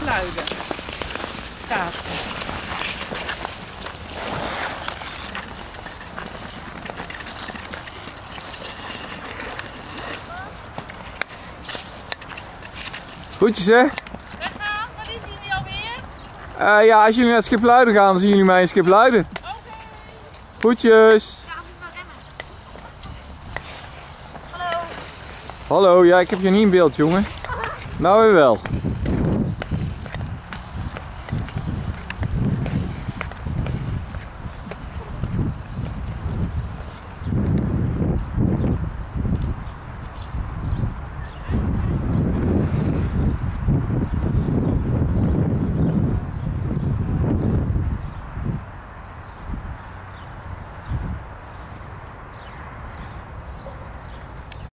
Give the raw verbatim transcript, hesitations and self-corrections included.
Skipluiden. Staat. Groetjes hè? Weggaan, wat is jullie alweer? Uh, ja, als jullie naar Skipluiden gaan, dan zien jullie mij in Skipluiden. Oké. Okay. Groetjes. Ja, moet maar remmen. Hallo. Hallo, ja, ik heb je niet in beeld, jongen. Nou weer wel.